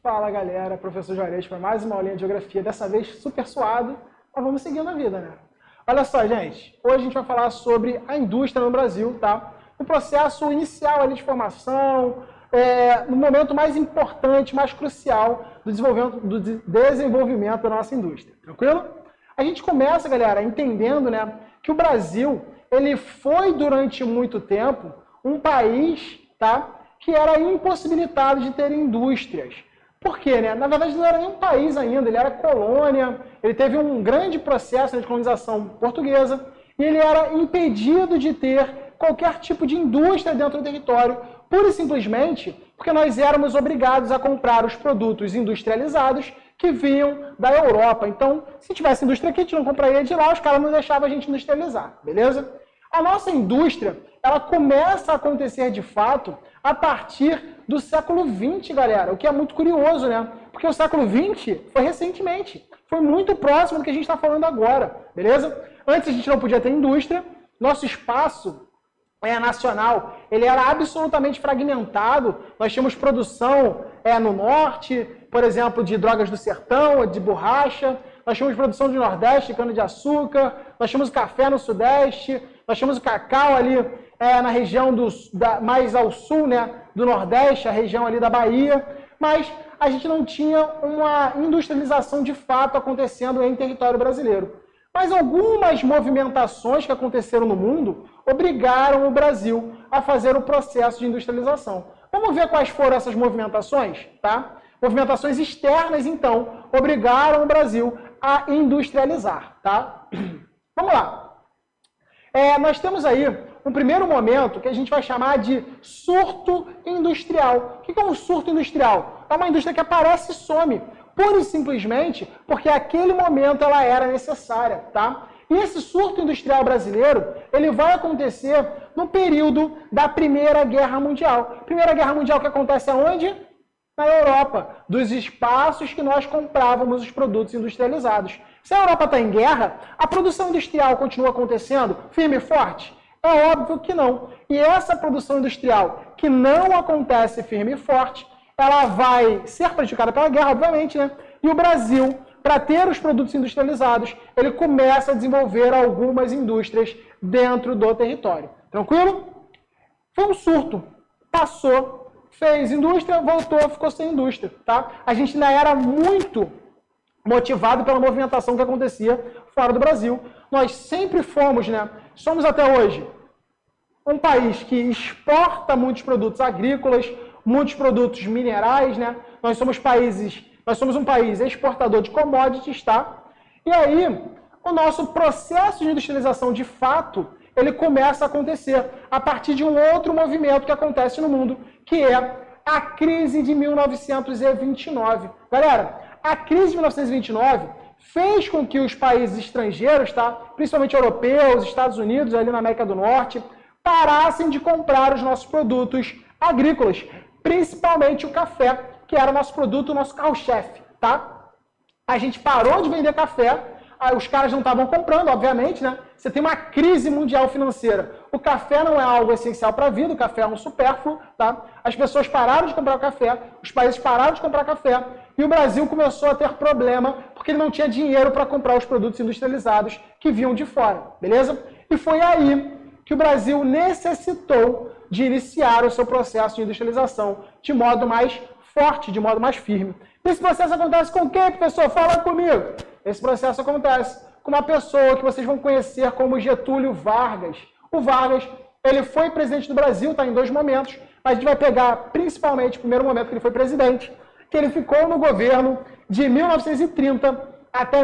Fala galera, professor Juarez para mais uma aulinha de geografia, dessa vez super suado, mas vamos seguindo a vida, né? Olha só, gente, hoje a gente vai falar sobre a indústria no Brasil, tá? O processo inicial ali de formação, no momento mais importante, mais crucial do desenvolvimento da nossa indústria, tranquilo? A gente começa, galera, entendendo, né, que o Brasil, ele foi durante muito tempo um país, tá, que era impossibilitado de ter indústrias. Por quê, né? Na verdade, não era nem um país ainda, ele era colônia, ele teve um grande processo de colonização portuguesa e ele era impedido de ter qualquer tipo de indústria dentro do território, pura e simplesmente porque nós éramos obrigados a comprar os produtos industrializados que vinham da Europa. Então, se tivesse indústria aqui, a gente não compraria de lá, os caras não deixavam a gente industrializar, beleza? A nossa indústria, ela começa a acontecer de fato a partir do século XX, galera, o que é muito curioso, né? Porque o século XX foi recentemente, foi muito próximo do que a gente está falando agora, beleza? Antes a gente não podia ter indústria, nosso espaço nacional, ele era absolutamente fragmentado, nós tínhamos produção no norte, por exemplo, de drogas do sertão, de borracha, nós tínhamos produção do nordeste, de cana-de-açúcar, nós tínhamos café no sudeste, nós tínhamos o cacau ali na região mais ao sul, né, do nordeste, a região ali da Bahia, mas a gente não tinha uma industrialização de fato acontecendo em território brasileiro. Mas algumas movimentações que aconteceram no mundo obrigaram o Brasil a fazer o processo de industrialização. Vamos ver quais foram essas movimentações, tá? Movimentações externas, então, obrigaram o Brasil a industrializar, tá? Vamos lá. Nós temos aí um primeiro momento que a gente vai chamar de surto industrial. O que é um surto industrial? É uma indústria que aparece e some, pura e simplesmente porque aquele momento ela era necessária, tá? E esse surto industrial brasileiro, ele vai acontecer no período da Primeira Guerra Mundial. Primeira Guerra Mundial que acontece aonde? Na Europa, dos espaços que nós comprávamos os produtos industrializados. Se a Europa está em guerra, a produção industrial continua acontecendo firme e forte? É óbvio que não. E essa produção industrial que não acontece firme e forte, ela vai ser prejudicada pela guerra, obviamente, né? E o Brasil, para ter os produtos industrializados, ele começa a desenvolver algumas indústrias dentro do território. Tranquilo? Foi um surto. Passou, fez indústria, voltou, ficou sem indústria, tá? A gente ainda era muito motivado pela movimentação que acontecia fora do Brasil. Nós sempre fomos, né? Somos até hoje um país que exporta muitos produtos agrícolas, muitos produtos minerais, né? Nós somos um país exportador de commodities, tá? E aí, o nosso processo de industrialização, de fato, ele começa a acontecer a partir de um outro movimento que acontece no mundo, que é a crise de 1929. Galera, a crise de 1929 fez com que os países estrangeiros, tá? Principalmente europeus, Estados Unidos, ali na América do Norte, parassem de comprar os nossos produtos agrícolas, principalmente o café, que era o nosso produto, o nosso carro-chefe, tá? A gente parou de vender café, os caras não estavam comprando, obviamente, né? Você tem uma crise mundial financeira. O café não é algo essencial para a vida, o café é um supérfluo, tá? As pessoas pararam de comprar o café, os países pararam de comprar café, e o Brasil começou a ter problema porque ele não tinha dinheiro para comprar os produtos industrializados que vinham de fora, beleza? E foi aí que o Brasil necessitou de iniciar o seu processo de industrialização de modo mais forte, de modo mais firme. Esse processo acontece com quem, professor? Fala comigo. Esse processo acontece com uma pessoa que vocês vão conhecer como Getúlio Vargas. O Vargas, ele foi presidente do Brasil, tá, em dois momentos, mas a gente vai pegar principalmente o primeiro momento que ele foi presidente, que ele ficou no governo de 1930 até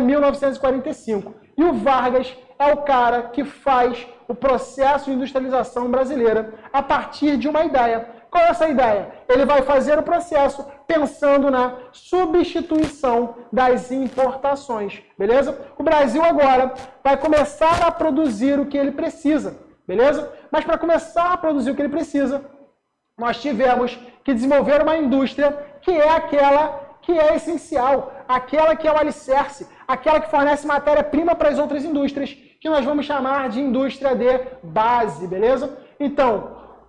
1945. E o Vargas é o cara que faz o processo de industrialização brasileira a partir de uma ideia. Qual é essa ideia? Ele vai fazer o processo pensando na substituição das importações, beleza? O Brasil agora vai começar a produzir o que ele precisa, beleza? Mas para começar a produzir o que ele precisa, nós tivemos que desenvolver uma indústria que é aquela que é essencial, aquela que é o alicerce, aquela que fornece matéria-prima para as outras indústrias, que nós vamos chamar de indústria de base, beleza? Então,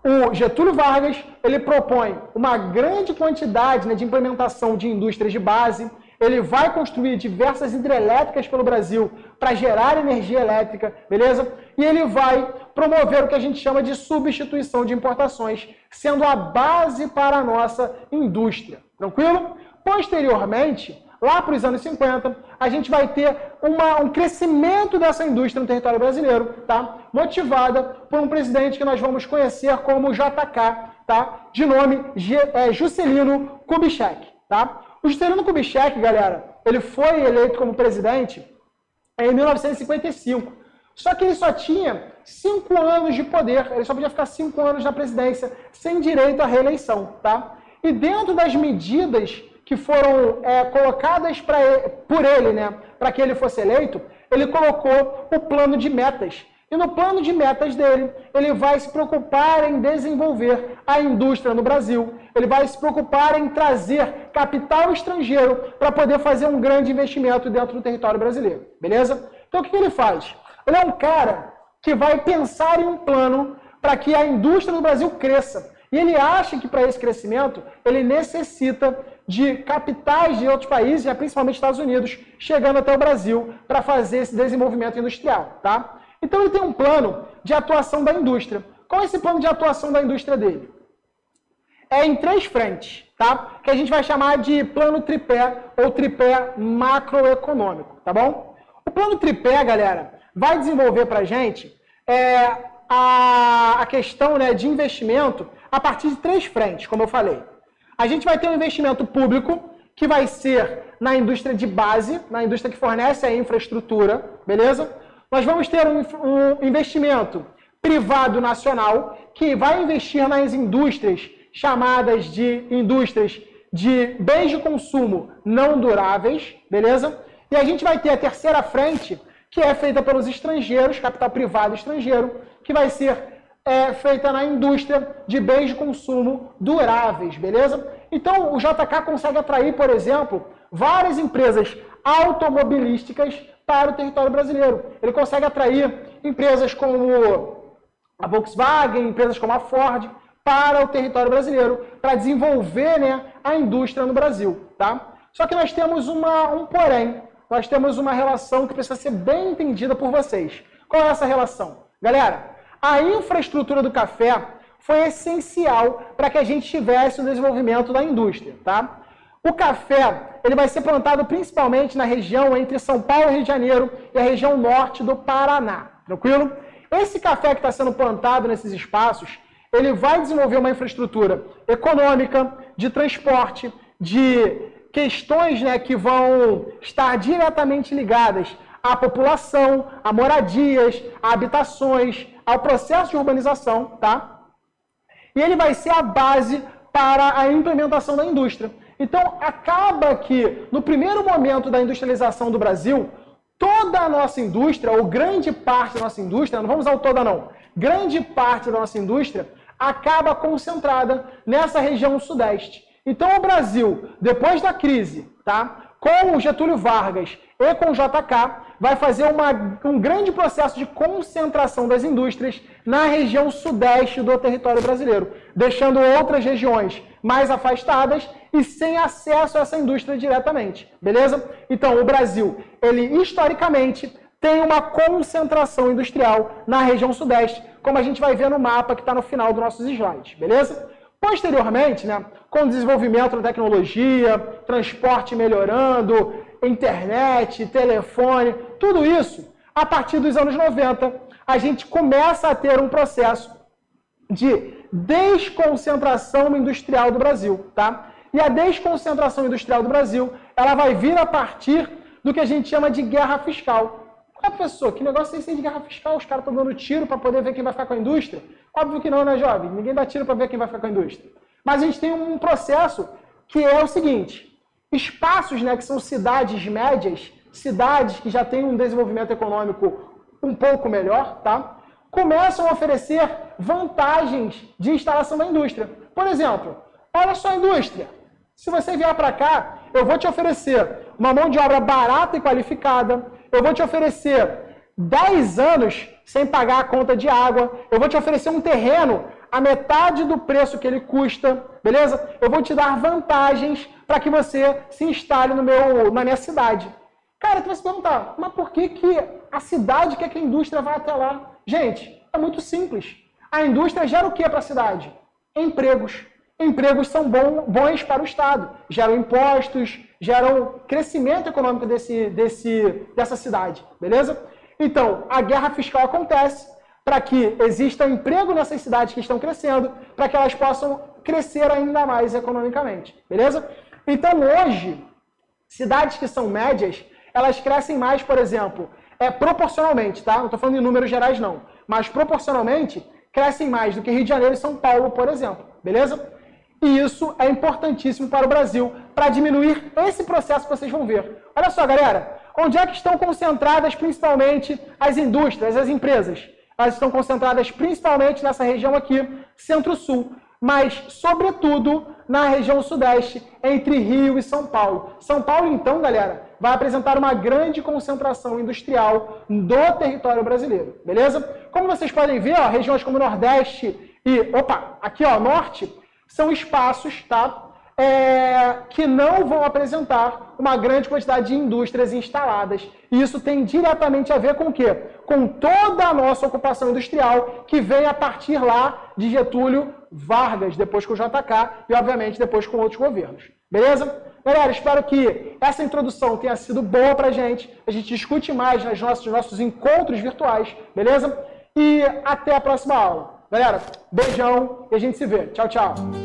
o Getúlio Vargas, ele propõe uma grande quantidade, né, de implementação de indústrias de base, ele vai construir diversas hidrelétricas pelo Brasil para gerar energia elétrica, beleza? E ele vai promover o que a gente chama de substituição de importações, sendo a base para a nossa indústria, tranquilo? Posteriormente, lá para os anos 50, a gente vai ter um crescimento dessa indústria no território brasileiro, tá? Motivada por um presidente que nós vamos conhecer como JK, tá? De nome Juscelino Kubitschek, tá? O Juscelino Kubitschek, galera, ele foi eleito como presidente em 1955. Só que ele só tinha 5 anos de poder, ele só podia ficar 5 anos na presidência, sem direito à reeleição, tá? E dentro das medidas que foram colocadas por ele, né, para que ele fosse eleito, ele colocou o plano de metas. E no plano de metas dele, ele vai se preocupar em desenvolver a indústria no Brasil, ele vai se preocupar em trazer capital estrangeiro para poder fazer um grande investimento dentro do território brasileiro, beleza? Então o que ele faz? Ele é um cara que vai pensar em um plano para que a indústria do Brasil cresça. E ele acha que para esse crescimento, ele necessita de capitais de outros países, principalmente Estados Unidos, chegando até o Brasil para fazer esse desenvolvimento industrial, tá? Então ele tem um plano de atuação da indústria. Qual é esse plano de atuação da indústria dele? É em 3 frentes, tá? Que a gente vai chamar de plano tripé ou tripé macroeconômico, tá bom? O plano tripé, galera, vai desenvolver para a gente a questão, né, de investimento a partir de 3 frentes, como eu falei. A gente vai ter um investimento público, que vai ser na indústria de base, na indústria que fornece a infraestrutura, beleza? Nós vamos ter um investimento privado nacional, que vai investir nas indústrias chamadas de indústrias de bens de consumo não duráveis, beleza? E a gente vai ter a terceira frente, que é feita pelos estrangeiros, capital privado estrangeiro, que vai ser feita na indústria de bens de consumo duráveis, beleza? Então, o JK consegue atrair, por exemplo, várias empresas automobilísticas para o território brasileiro. Ele consegue atrair empresas como a Volkswagen, empresas como a Ford, para o território brasileiro, para desenvolver, né, a indústria no Brasil, tá? Só que nós temos um porém, nós temos uma relação que precisa ser bem entendida por vocês. Qual é essa relação? Galera, a infraestrutura do café foi essencial para que a gente tivesse o desenvolvimento da indústria, tá? O café, ele vai ser plantado principalmente na região entre São Paulo e Rio de Janeiro e a região norte do Paraná, tranquilo? Esse café que está sendo plantado nesses espaços, ele vai desenvolver uma infraestrutura econômica, de transporte, de questões, né, que vão estar diretamente ligadas à população, a moradias, a habitações, ao processo de urbanização, tá? E ele vai ser a base para a implementação da indústria. Então, acaba que, no primeiro momento da industrialização do Brasil, toda a nossa indústria, ou grande parte da nossa indústria, não vamos usar o toda não, grande parte da nossa indústria acaba concentrada nessa região sudeste. Então, o Brasil, depois da crise, tá? Com o Getúlio Vargas e com o JK, vai fazer um grande processo de concentração das indústrias na região sudeste do território brasileiro, deixando outras regiões mais afastadas e sem acesso a essa indústria diretamente, beleza? Então, o Brasil, ele historicamente tem uma concentração industrial na região sudeste, como a gente vai ver no mapa que está no final dos nossos slides, beleza? Posteriormente, né, com o desenvolvimento da tecnologia, transporte melhorando, internet, telefone, tudo isso, a partir dos anos 90, a gente começa a ter um processo de desconcentração industrial do Brasil, tá? E a desconcentração industrial do Brasil, ela vai vir a partir do que a gente chama de guerra fiscal. Ah, professor, que negócio é esse de guerra fiscal? Os caras estão dando tiro para poder ver quem vai ficar com a indústria? Óbvio que não, né, jovem? Ninguém dá tiro para ver quem vai ficar com a indústria. Mas a gente tem um processo que é o seguinte: espaços, né, que são cidades médias, cidades que já têm um desenvolvimento econômico um pouco melhor, tá? Começam a oferecer vantagens de instalação da indústria. Por exemplo, olha só a indústria. Se você vier para cá, eu vou te oferecer uma mão de obra barata e qualificada, eu vou te oferecer 10 anos sem pagar a conta de água, eu vou te oferecer um terreno a metade do preço que ele custa, beleza? Eu vou te dar vantagens para que você se instale na minha cidade. Cara, tu vai se perguntar, mas por que a cidade quer que a indústria vá até lá? Gente, é muito simples. A indústria gera o que para a cidade? Empregos. Empregos são bons para o Estado. Geram impostos, geram crescimento econômico dessa cidade, beleza? Então, a guerra fiscal acontece para que exista emprego nessas cidades que estão crescendo, para que elas possam crescer ainda mais economicamente, beleza? Então, hoje, cidades que são médias, elas crescem mais, por exemplo, proporcionalmente, tá? Não estou falando em números gerais, não. Mas proporcionalmente, crescem mais do que Rio de Janeiro e São Paulo, por exemplo, beleza? E isso é importantíssimo para o Brasil, para diminuir esse processo que vocês vão ver. Olha só, galera, onde é que estão concentradas principalmente as indústrias, as empresas? Elas estão concentradas principalmente nessa região aqui, Centro-Sul, mas, sobretudo, na região Sudeste, entre Rio e São Paulo. São Paulo, então, galera, vai apresentar uma grande concentração industrial do território brasileiro, beleza? Como vocês podem ver, ó, regiões como Nordeste e, aqui, ó, Norte, são espaços, tá? Que não vão apresentar uma grande quantidade de indústrias instaladas. E isso tem diretamente a ver com o quê? Com toda a nossa ocupação industrial que vem a partir lá de Getúlio Vargas, depois com o JK e, obviamente, depois com outros governos. Beleza? Galera, espero que essa introdução tenha sido boa pra gente. A gente discute mais nos nossos encontros virtuais, beleza? E até a próxima aula. Galera, beijão e a gente se vê. Tchau, tchau.